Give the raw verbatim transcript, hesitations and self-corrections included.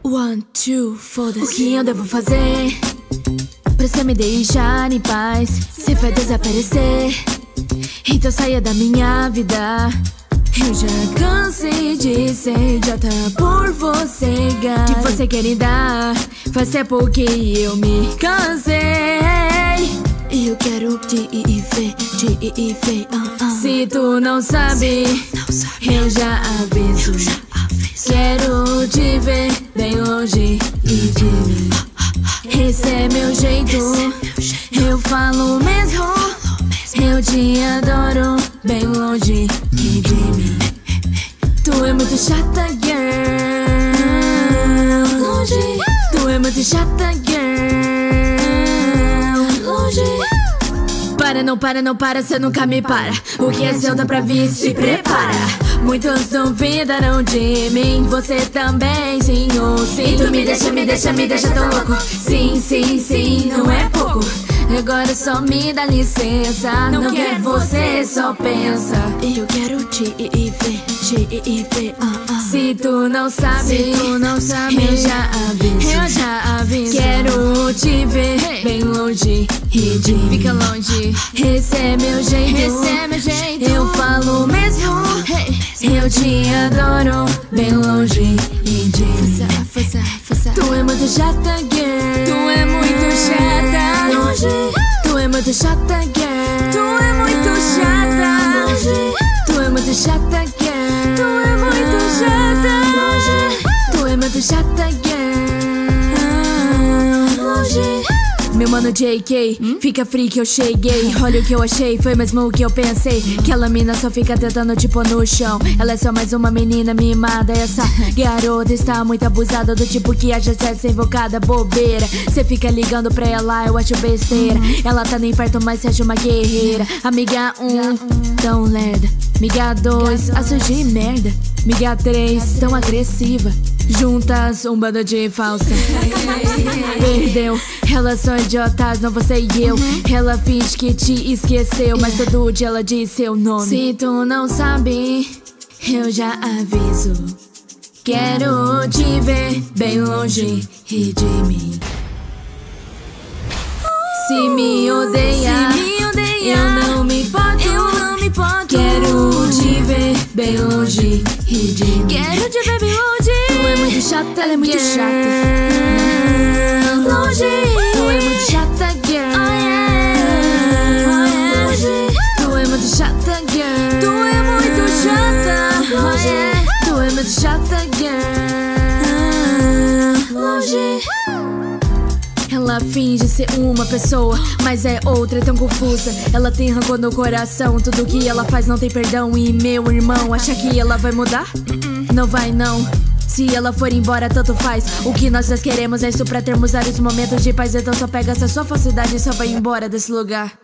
One, two, foda-se. O que eu devo fazer pra você me deixar em paz? Você vai desaparecer, então saia da minha vida. Eu já cansei de ser idiota por você, gata. De você querida, faz tempo que eu me cansei. E eu quero te ver, te ver, uh, uh. Se tu não sabe, eu já aviso. Quero te ver bem longe e de mim. Esse é meu jeito, eu falo mesmo. Eu te adoro bem longe e de mim. Tu é muito chata, girl. Longe. Tu é muito chata, girl. Longe. Para, não para, não para, cê nunca me para. O que é seu dá pra vir, se prepara. Muitos duvidaram de mim, você também, sim ou sim. E tu me deixa, me deixa, me deixa tão louco. Sim, sim, sim, não é pouco. Agora só me dá licença. Não, não quero você, só pensa. Eu quero te ver, te ver, uh, uh. Se tu não sabe, Se tu não sabe, eu já aviso, eu já aviso. Quero te ver bem longe e de mim. Fica longe. Esse é meu jeito, Esse é meu jeito. Eu falo mesmo. Eu te adoro bem longe e de mim. Força, força, força. Tu é muito chata, girl. Tu é muito chata. Longe. Tu é muito chata, girl. Tu é muito chata. Longe. Tu é muito chata, girl. Tu é muito chata. Longe. Tu é muito chata, girl. Longe. Meu mano J K, hum? Fica free que eu cheguei. Olha o que eu achei, foi mesmo o que eu pensei. Aquela mina só fica tentando tipo no chão. Ela é só mais uma menina mimada. Essa garota está muito abusada, do tipo que acha certo ser invocada, bobeira. Cê fica ligando pra ela, eu acho besteira. Ela tá nem perto, mas cê acha uma guerreira. Amiga um, tão lerda. Amiga dois, a surgir merda. Amiga três, tão agressiva. Juntas, um bando de falsa. Perdeu, elas são idiotas, não você e eu. Ela finge que te esqueceu, mas todo dia ela diz seu nome. Se tu não sabe, eu já aviso. Quero te ver bem longe e de mim. Se me odeia, Se me odeia eu não me importo, eu não me importo. Quero te ver bem longe e de mim. Quero te ver bem longe. Tu é muito chata, ela é muito girl. Chata. Longe. Tu é muito chata, girl. Oh yeah. Oh yeah. Longe. Tu é muito chata, girl. Tu é muito chata. Oh yeah. Tu é muito chata, girl. Longe. Ela finge ser uma pessoa, mas é outra, é tão confusa. Ela tem rancor no coração, tudo que ela faz não tem perdão. E meu irmão, acha que ela vai mudar? Uh-uh. Não vai não. Se ela for embora, tanto faz. O que nós dois queremos é isso pra termos vários momentos de paz. Então só pega essa sua falsidade e só vai embora desse lugar.